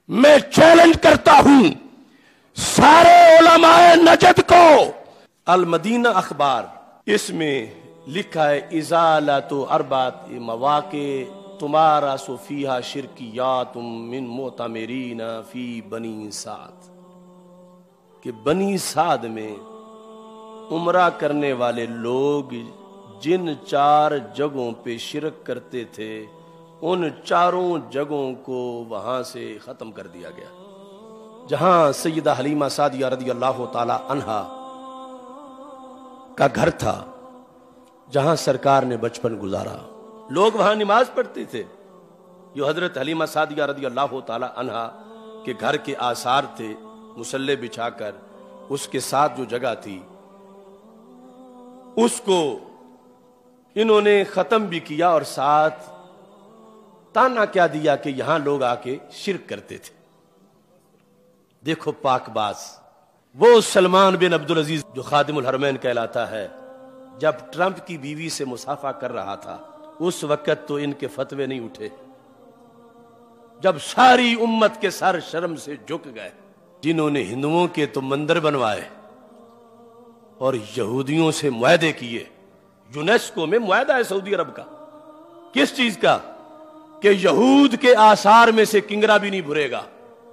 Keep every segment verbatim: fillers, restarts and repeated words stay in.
میں چیلنج کرتا ہوں سارے علماء نجد کو. المدینہ اخبار، اس میں لکھا ہے ازالۃ اربعۃ مواقع تمہارا فیہا شرکیات من معتمرین فی بنی سعد، کہ بنی سعد میں عمرہ کرنے والے لوگ جن چار جگہوں پہ شرک کرتے تھے ان چاروں جگہوں کو وہاں سے ختم کر دیا گیا. جہاں سیدہ حلیمہ سعدیہ رضی اللہ تعالی عنہا کا گھر تھا، جہاں سرکار نے بچپن گزارا، لوگ وہاں نماز پڑھتے تھے. جو حضرت حلیمہ سعدیہ رضی اللہ تعالی عنہا کے گھر کے آثار تھے، مصلی بچھا کر اس کے ساتھ جو جگہ تھی اس کو انہوں نے ختم بھی کیا اور ساتھ تانا کیا دیا کہ یہاں لوگ آ کے شرک کرتے تھے. دیکھو پاک باز وہ سلمان بن عبدالعزیز جو خادم الحرمین کہلاتا ہے، جب ٹرمپ کی بیوی سے مصافحہ کر رہا تھا اس وقت تو ان کے فتوے نہیں اٹھے. جب ساری امت کے سر شرم سے جھک گئے، جنہوں نے ہندوؤں کے تو مندر بنوائے اور یہودیوں سے معاہدے کیے. یونیسکو میں معاہدہ ہے سعودی عرب کا، کس چیز کا؟ کہ یہود کے آثار میں سے کنگرا بھی نہیں بھرے گا.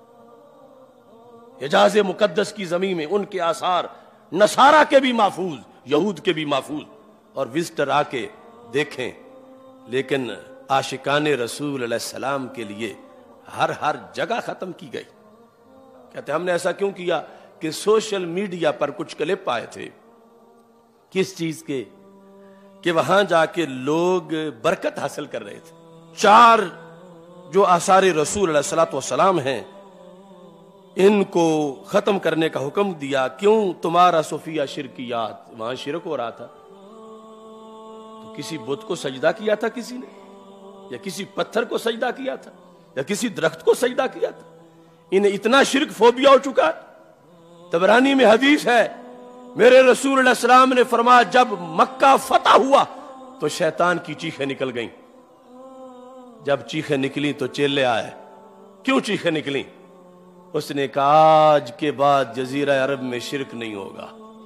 حجاز مقدس کی زمین میں ان کے آثار نصارہ کے بھی محفوظ، یہود کے بھی محفوظ، اور وزٹر آ کے دیکھیں. لیکن عاشقان رسول علیہ السلام کے لیے ہر ہر جگہ ختم کی گئی. کہتے ہیں ہم نے ایسا کیوں کیا؟ کہ سوشل میڈیا پر کچھ کلپ آئے تھے. کس چیز کے؟ کہ وہاں جا کے لوگ برکت حاصل کر رہے تھے. چار جو آثار رسول علیہ الصلوۃ والسلام ہیں ان کو ختم کرنے کا حکم دیا. کیوں؟ تمہارا صفیہ شرکیات، وہاں شرک ہو رہا تھا. تو کسی بت کو سجدہ کیا تھا کسی نے، یا کسی پتھر کو سجدہ کیا تھا، یا کسی درخت کو سجدہ کیا تھا؟ انہیں اتنا شرک فوبیا ہو چکا ہے. طبرانی میں حدیث ہے، میرے رسول علیہ السلام نے فرمایا جب مکہ فتح ہوا تو شیطان کی چیخیں نکل گئیں. جب چیخیں نکلی تو چیلے آئے. کیوں چیخیں نکلی؟ اس نے کہا آج کے بعد جزیرہ عرب میں شرک نہیں ہوگا.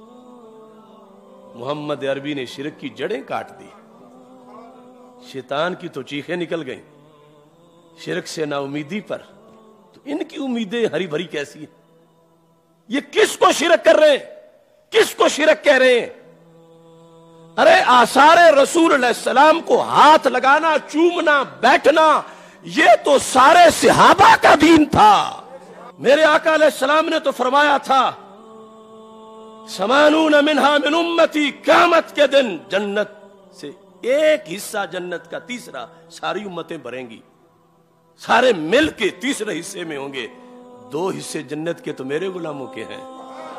محمد عربی نے شرک کی جڑیں کاٹ دی. شیطان کی تو چیخیں نکل گئیں شرک سے نا امیدی پر. تو ان کی امیدیں ہری بھری کیسی ہیں؟ یہ کس کو شرک کر رہے ہیں؟ کس کو شرک کہہ رہے ہیں؟ ارے آثار رسول علیہ السلام کو ہاتھ لگانا، چومنا، بیٹھنا، یہ تو سارے صحابہ کا دین تھا. میرے آقا علیہ السلام نے تو فرمایا تھا سمانون منہا من امتی، قیامت کے دن جنت سے ایک حصہ جنت کا تیسرا ساری امتیں بھریں گی. سارے مل کے تیسرے حصے میں ہوں گے. دو حصے جنت کے تو میرے غلاموں کے ہیں.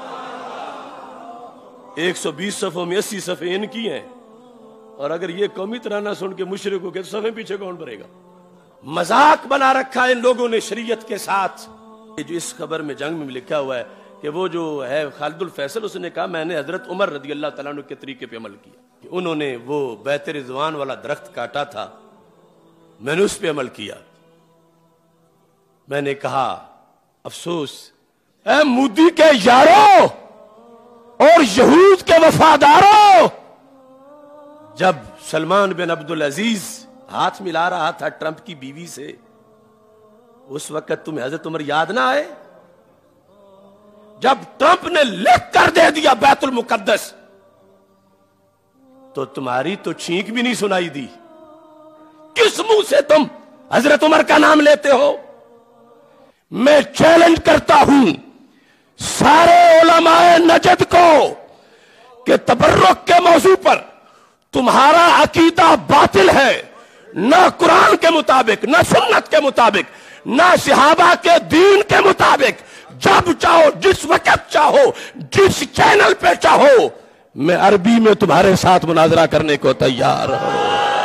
ایک سو بیس صفوں میں اسی صفحے ان کی ہیں. اور اگر یہ قومی ترانہ سن کے مشرکوں کے صفحے پیچھے کون بھرے گا؟ مذاق بنا رکھا ہے ان لوگوں نے شریعت کے ساتھ. جو اس خبر میں جنگ میں لکھا ہوا ہے کہ وہ جو ہے خالد الفیصل، اس نے کہا میں نے حضرت عمر رضی اللہ تعالیٰ عنہ کے طریقے پہ عمل کیا. کہ انہوں نے وہ بیت رضوان والا درخت کاٹا تھا، میں نے اس پہ عمل کیا. میں نے کہا افسوس اے مودی کے یاروں اور یہود کے وفاداروں، جب سلمان بن عبدالعزیز ہاتھ ملا رہا تھا ٹرمپ کی بیوی سے، اس وقت تمہیں حضرت عمر یاد نہ آئے؟ جب ٹرمپ نے لکھ کر دے دیا بیت المقدس تو تمہاری تو چھینک بھی نہیں سنائی دی. کس منہ سے تم حضرت عمر کا نام لیتے ہو؟ میں چیلنج کرتا ہوں سارے علماء نجد کو کہ تبرک کے موضوع پر تمہارا عقیدہ باطل ہے. نہ قرآن کے مطابق، نہ سنت کے مطابق، نہ صحابہ کے دین کے مطابق. جب چاہو، جس وقت چاہو، جس چینل پہ چاہو، میں عربی میں تمہارے ساتھ مناظرہ کرنے کو تیار ہوں.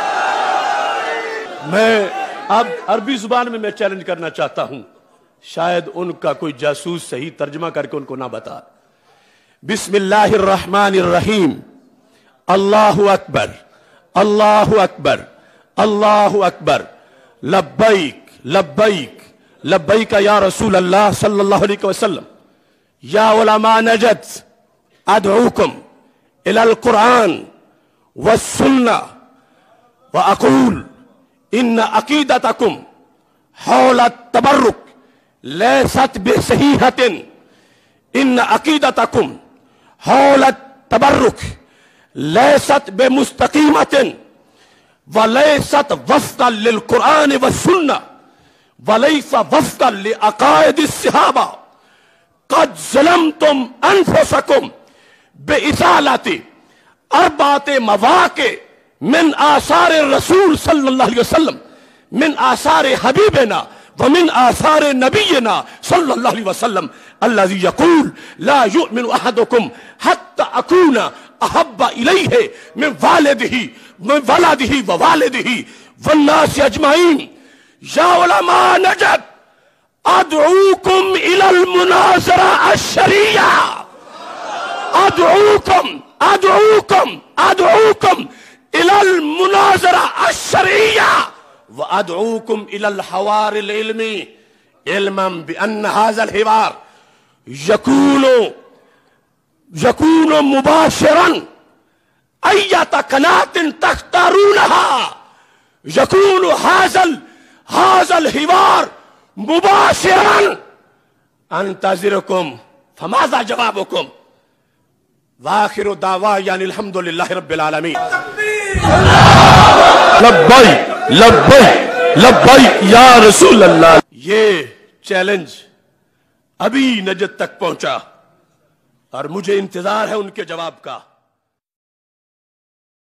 میں اب عربی زبان میں میں چیلنج کرنا چاہتا ہوں، شاید ان کا کوئی جاسوس صحیح ترجمہ کر کے ان کو نہ بتا. بسم اللہ الرحمن الرحیم. اللہ اکبر، اللہ اکبر، اللہ اکبر. لبیک لبیک لبیک یا رسول اللہ صلی اللہ علیہ وسلم یا علماء نجد ادعوکم الی القرآن والسنہ واقول ان عقیدتکم حول التبرک لیست بصحیحۃ ان عقیدتکم حول التبرک لیست بمستقیمۃ ولیست وفقا للقرآن والسنہ ولیس وفقا لعقائد الصحابہ قد ظلمتم انفسکم بإزالۃ اربعۃ مواقع من آثار الرسول صلی اللہ علیہ وسلم من آثار حبیبنا ومن آثار نبینا صلی اللہ علیہ وسلم الذي يقول لا يؤمن احدكم حتى اكون احب اليه من والده من ولده ووالده والناس اجمعين یا علماء نجد ادعوكم الى المناظرة الشرعية ادعوكم ادعوكم ادعوكم الى المناظرة الشرعية وادعوكم الى الحوار العلمي علما بان هذا الحوار يكون يكون مباشرا اية قناة تختارونها يكون هذا هذا الحوار مباشرا انتظركم فماذا جوابكم واخر دعوانا يعني الحمد لله رب العالمين لبیک لبیک لبیک یا رسول اللہ. یہ چیلنج ابھی نجد تک پہنچا اور مجھے انتظار ہے ان کے جواب کا.